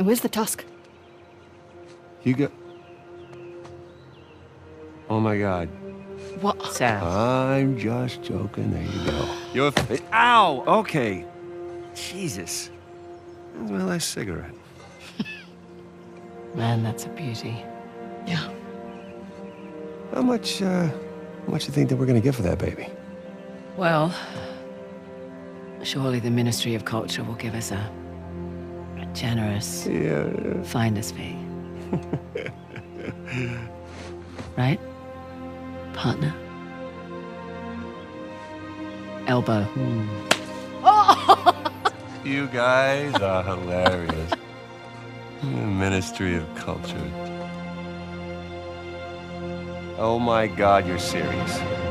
And where's the tusk? You go... Oh my God. What? Sam. I'm just joking. There you go. You're... Ow! Okay. Jesus. That's my last cigarette. Man, that's a beauty. Yeah. How much you think that we're gonna get for that baby? Well, surely the Ministry of Culture will give us a generous finder's fee. Right? Partner? Elbow. You guys are hilarious. Ministry of Culture. Oh my God, you're serious.